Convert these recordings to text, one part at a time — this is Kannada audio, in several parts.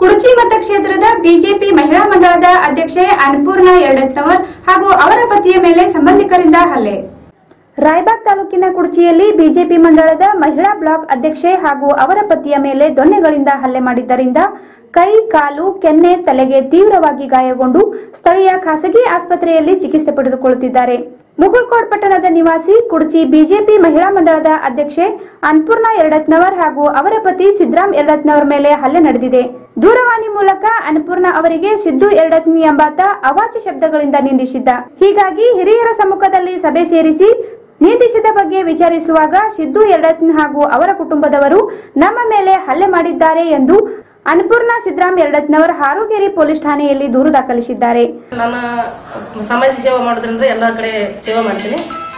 ಕುಡಚಿ ಮತಕ್ಷೇತ್ರದ ಬಿಜೆಪಿ ಮಹಿಳಾ ಮಂಡಳದ ಅಧ್ಯಕ್ಷೆ ಅನ್ನಪೂರ್ಣ ಯರಡತ್ನವರ್ ಹಾಗೂ ಅವರ ಪತಿಯ ಮೇಲೆ ಸಂಬಂಧಿಕರಿಂದ ಹಲ್ಲೆ. ರಾಯಬಾಗ್ ತಾಲೂಕಿನ ಕುಡಚಿಯಲ್ಲಿ ಬಿಜೆಪಿ ಮಂಡಳದ ಮಹಿಳಾ ಬ್ಲಾಕ್ ಅಧ್ಯಕ್ಷೆ ಹಾಗೂ ಅವರ ಪತಿಯ ಮೇಲೆ ದೊಣ್ಣೆಗಳಿಂದ ಹಲ್ಲೆ ಮಾಡಿದ್ದರಿಂದ ಕೈ, ಕಾಲು, ಕೆನ್ನೆ, ತಲೆಗೆ ತೀವ್ರವಾಗಿ ಗಾಯಗೊಂಡು ಸ್ಥಳೀಯ ಖಾಸಗಿ ಆಸ್ಪತ್ರೆಯಲ್ಲಿ ಚಿಕಿತ್ಸೆ ಪಡೆದುಕೊಳ್ಳುತ್ತಿದ್ದಾರೆ. ಮುಗುಳ್ಕೋಡ್ ಪಟ್ಟಣದ ನಿವಾಸಿ ಕುಡಚಿ ಬಿಜೆಪಿ ಮಹಿಳಾ ಮಂಡಳದ ಅಧ್ಯಕ್ಷೆ ಅನ್ನಪೂರ್ಣ ಯರಡತ್ನವರ್ ಹಾಗೂ ಅವರ ಪತಿ ಸಿದ್ದರಾಮ್ ಯರಡತ್ನವರ್ ಮೇಲೆ ಹಲ್ಲೆ ನಡೆದಿದೆ. ದೂರವಾಣಿ ಮೂಲಕ ಅನ್ನಪೂರ್ಣ ಅವರಿಗೆ ಸಿದ್ದು ಯರಡತ್ನಿ ಎಂಬಾತ ಅವಾಚ್ಯ ಶಬ್ದಗಳಿಂದ ನಿಂದಿಸಿದ್ದ. ಹೀಗಾಗಿ ಹಿರಿಯರ ಸಮ್ಮುಖದಲ್ಲಿ ಸಭೆ ಸೇರಿಸಿ ನಿಂದಿಸಿದ ಬಗ್ಗೆ ವಿಚಾರಿಸುವಾಗ ಸಿದ್ದು ಯರಡತ್ನಿ ಹಾಗೂ ಅವರ ಕುಟುಂಬದವರು ನಮ್ಮ ಮೇಲೆ ಹಲ್ಲೆ ಮಾಡಿದ್ದಾರೆ ಎಂದು ಅನ್ನಪೂರ್ಣ ಸಿದ್ದರಾಮ್ ಯರಡತ್ನವರ್ ಹಾರೋಗೇರಿ ಪೊಲೀಸ್ ಠಾಣೆಯಲ್ಲಿ ದೂರು ದಾಖಲಿಸಿದ್ದಾರೆ. ನಾನು ಸಮಾಜ ಸೇವೆ ಮಾಡೋದ್ರಿಂದ ಎಲ್ಲ ಕಡೆ ಸೇವೆ ಮಾಡ್ತೀನಿ.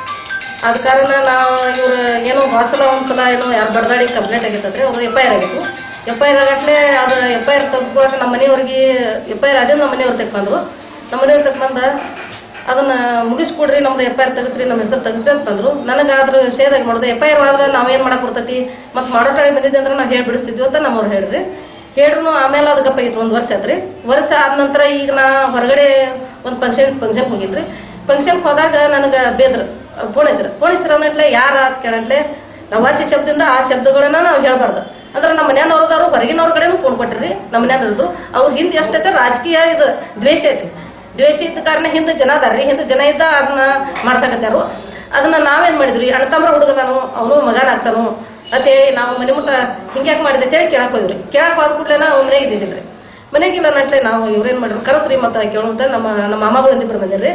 ಆದ ಕಾರಣ ನಾವು ಇವರು ಏನೋ ಒಂದ್ಸಲ ಏನೋ ಯಾರು ಬಡದಾಡಿ ಕಂಪ್ಲೇಂಟ್ ಆಗಿತ್ತಂದ್ರೆ ಅವ್ರು FIR ಆಗಿತ್ತು. FIR ಆಗಟ್ಲೆ ಅದು FIR ತೆಗೆಸ್ಕೊಳಕ್ಕೆ ನಮ್ಮ ಮನೆಯವ್ರಿಗೆ FIR ಆದ್ರೆ ನಮ್ಮ ಮನೆಯವ್ರು ತೆಗ್ಬಂದ್ರು. ನಮ್ಮ ಮನೆಯವ್ರು ತೆಗ್ಬಂದ ಅದನ್ನ ಮುಗಿಸ್ಕೊಡ್ರಿ, ನಮ್ದು FIR ತೆಗಿಸ್ರಿ, ನಮ್ಮ ಹೆಸರು ತೆಗಿಸ್ರಿ ಅಂತಂದ್ರು. ನನಗೆ ಅದ್ರ ವಿಷಯದಾಗ ಮಾಡೋದು FIR ಆದ್ರೆ ನಾವೇನ್ ಮಾಡಕ್ ಬರ್ತೈತಿ, ಮತ್ತೆ ಮಾಡೋ ಟೈಮ್ ಬಂದಿದ್ದೆ ಅಂದ್ರೆ ನಾವು ಹೇಳಿ ಬಿಡಿಸ್ತಿದ್ವಿ ಅಂತ ನಮ್ಮವ್ರು ಹೇಳಿದ್ರಿ. ಹೇಳ್ರು ಆಮೇಲೆ ಅದು ಗಪ್ಪ ಆಗಿತ್ತು. 1 ವರ್ಷ ಆದ್ರಿ. ವರ್ಷ ಆದ ನಂತರ ಈಗ ನಾ ಹೊರಗಡೆ ಒಂದು ಫಂಕ್ಷನ್ ಹೋಗಿದ್ರಿ. ಫಂಕ್ಷನ್ಗೆ ಹೋದಾಗ ನನಗೆ ಬೇದ್ರು ಫೋನ್ ಹಚ್ಚಿರ ಅನ್ನಟ್ಲೆ ಯಾರ ಅಂತ ಕೇಳಟ್ಲೆ ನಾವು ವಾಚಿ ಶಬ್ದದಿಂದ ಆ ಶಬ್ದಗಳನ್ನ ನಾವು ಹೇಳ್ಬಾರ್ದು. ಅಂದ್ರೆ ನಮ್ಮ ಮನೆಯವ್ರದವ್ರು ಹೊರಗಿನವ್ರ ಕಡೆನೂ ಫೋನ್ ಕೊಟ್ಟಿರಿ. ನಮ್ಮ ಮನೆಯವ್ರದ್ರು ಅವ್ರ ಹಿಂದೆ ಎಷ್ಟೈತೆ ರಾಜಕೀಯ ಇದು ದ್ವೇಷ ಐತಿ. ದ್ವೇಷ ಇದ್ದ ಕಾರಣ ಹಿಂದೆ ಜನ ಅದಾರ್ರಿ, ಹಿಂದೆ ಜನ ಇದ್ದ ಅದನ್ನ ಮಾಡ್ಸಕತ್ತಾರು. ಅದನ್ನ ನಾವೇನ್ ಮಾಡಿದ್ರಿ, ಅಣ್ಣತಮ್ಮರ ಹುಡುಗದಾನು, ಅವನು ಮಗನಾಗ್ತಾನು ಅಂತೇಳಿ ನಾವು ಮನೆ ಮುಟ್ಟ ಹಿಂಗ್ಯಾಕ್ ಮಾಡಿದೆ ಅಂತೇಳಿ ಕೇಳಕ್ ಹೋದ್ರಿ. ಕೇಳಕ್ ಹೋದ ಕೂಡಲೇ ನಾವು ಮನೆಗೆ ಇದ್ದಿದ್ರಿ. ಮನೆಗಿಲ್ಲ ನಟ್ಲೆ ನಾವು ಇವ್ರೇನ್ ಮಾಡಿದ್ರು ಕರೆಸ್ರಿ ಮತ್ತ ಕೇಳುವಂತ ನಮ್ಮ ಮಾಮಗಳಿಬ್ಬರು ಬಂದಿರ್ರಿ.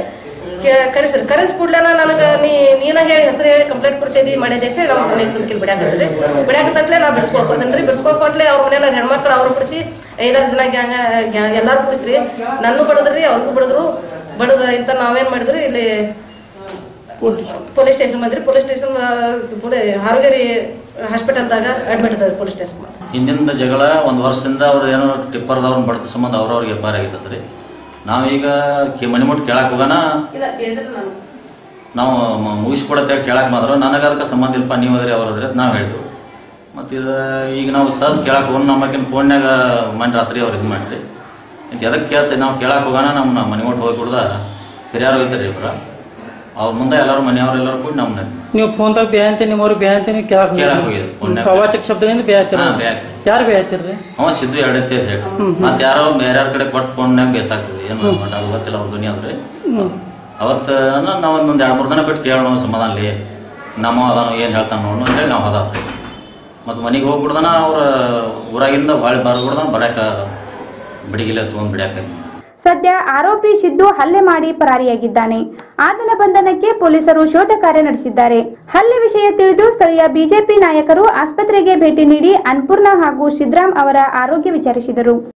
ಕರೆಸ್ ಕೂಡ್ಲೇನ ನನಗೆ ನೀನ ಹೇಳಿ ಹೆಸರು ಹೇಳಿ ಕಂಪ್ಲೇಂಟ್ ಕೊಡ್ಸಿದಿ ಮಾಡಿದೆ ಅಂತ ನಮ್ಮ ಮನೆ ತುಮಕಿಲ್ ಬಿಡ್ಯಾಕತ್ರಿ. ಬಿಡ್ಯಾಕತ್ತಂತ್ಲೆ ನಾವು ಬಿಡಿಸ್ಕೊಳ್ಕೋತೇನ್ರಿ. ಬಿಡಿಸ್ಕೊಳ್ಕೊಟ್ಲೆ ಅವ್ರ ಮನೆಯಲ್ಲ ಹೆಣ್ಮಕ್ಳು ಅವ್ರು ಬಿಡಿಸಿ 5-6 ಜನ ಗ್ಯಾಂಗ್ ಎಲ್ಲಾರು ಬಿಡಿಸ್ರಿ. ನನ್ನೂ ಬಡದ್ರಿ, ಅವ್ರಿಗೂ ಬಡದ್ರು. ಬಡದ ಇಂತ ನಾವೇನ್ ಮಾಡಿದ್ರಿ, ಇಲ್ಲಿ ಪೊಲೀಸ್ ಸ್ಟೇಷನ್ ಬಂದ್ರಿ. ಪೊಲೀಸ್ ಸ್ಟೇಷನ್ ಹಾರೋಗೇರಿ ಹಾಸ್ಪಿಟಲ್ದಾಗ ಅಡ್ಮಿಟ್ ಅದ ಪೊಲೀಸ್ ಸ್ಟೇಷನ್. ಹಿಂದಿನ ಜಗಳ 1 ವರ್ಷದಿಂದ ಅವ್ರು ಏನೋ ಟಿಪ್ಪರ್ದವ್ರನ್ನ ಬಡದ ಸಂಬಂಧ ಅವ್ರವ್ರಿಗೆ FIR ಆಗಿತ್ತಂದ್ರಿ. ನಾವೀಗ ಮನೆ ಮುಟ್ಟು ಕೇಳಕ್ ಹೋಗೋಣ, ನಾವು ಮುಗಿಸ್ಕೊಡತ್ತೆ ಕೇಳಕ್ ಮಾತ್ರ ನನಗೆ ಅದಕ್ಕೆ ಸಂಬಂಧ ಇಲ್ಪ, ನೀವು ಅದ್ರಿ ಅವ್ರದ್ರಿ ನಾವು ಹೇಳಿದ್ವಿ. ಮತ್ತು ಇದು ಈಗ ನಾವು ಸಹಜ ಕೇಳಕ್ ಹೋಗೋಣ, ನಮ್ಮಕಿನ ಫೋನ್ಯಾಗ ಮನೆ ರಾತ್ರಿ ಅವ್ರು ಇದು ಮಾಡಿರಿ ಅಂತ ಎದಕ್ಕೆ ಕೇಳ್ತೀವಿ. ನಾವು ಕೇಳಕ್ ಹೋಗೋಣ, ನಮ್ಮ ಮನೆ ಮುಟ್ಟು ಹೋಗಿ ಕುಡ್ದ ಹಿರಿಯಾರು ಹೋಗ್ತಾರೆ ಇಬ್ಬರ. ಅವ್ರ ಮುಂದೆ ಎಲ್ಲರೂ ಮನೆಯವ್ರೆಲ್ಲರೂ ಕೂಡ ನಮ್ಮನ್ನ ನೀವು ಫೋನ್ದಾಗ ಬೇಯಂತೆ ನಿಮ್ಮವ್ರು ಬೇಯಂತೆ ನೀವು ಕೇಳಕ್ ಹೋಗಿದ್ರಿ. ಅವಾಚಕ ಶಬ್ದದಿಂದ ಬೇಯತ್ತೀರ. ಯಾರು ಬೇಯತ್ತೀರ್ರಿ? ಅವ ಸಿದ್ದು ಯರಡತ್ತಿ ಹೇಳಿ ಮತ್ತೆ ಯಾರೋ ಬೇರೆ ಕಡೆ ಕೊಟ್ಟು ಫೋನ್ಯಾಗ ಬೇಸಾಗ್ತದೆ. ಏನು ಮಾಡೋದು ಗೊತ್ತಿಲ್ಲ ಅವ್ರ ಧ್ವನಿ ಅಂದ್ರೆ. ಅವತ್ತು ನಾವು ಒಂದು 2-3 ದಿನ ಬಿಟ್ಟು ಕೇಳೋಣ ಸಮಾಧಾನಲಿ ನಮ್ಮ ಅದಾನು ಏನು ಹೇಳ್ತಾನೆ ನೋಡೋಣ ಅಂತೇಳಿ ನಾವು ಅದಾವ್ರಿ. ಮತ್ತು ಮನೆಗೆ ಹೋಗ್ಬಿಡ್ದಾನ ಅವ್ರ ಊರಾಗಿಂದ ಬಾಳಿ ಬರ್ಬಿಡ್ದಾನ ಬರಾಕ ಬಿಡಿಗಿಲ್ಲ ತೊಗೊಂಡು ಬಿಡ್ಯಾಕ. ಸದ್ಯ ಆರೋಪಿ ಸಿದ್ದು ಹಲ್ಲೆ ಮಾಡಿ ಪರಾರಿಯಾಗಿದ್ದಾನೆ. ಆತನ ಬಂಧನಕ್ಕೆ ಪೊಲೀಸರು ಶೋಧ ಕಾರ್ಯ ನಡೆಸಿದ್ದಾರೆ. ಹಲ್ಲೆ ವಿಷಯ ತಿಳಿದು ಸ್ಥಳೀಯ ಬಿಜೆಪಿ ನಾಯಕರು ಆಸ್ಪತ್ರೆಗೆ ಭೇಟಿ ನೀಡಿ ಅನ್ನಪೂರ್ಣ ಹಾಗೂ ಸಿದ್ದರಾಮ್ ಅವರ ಆರೋಗ್ಯ ವಿಚಾರಿಸಿದರು.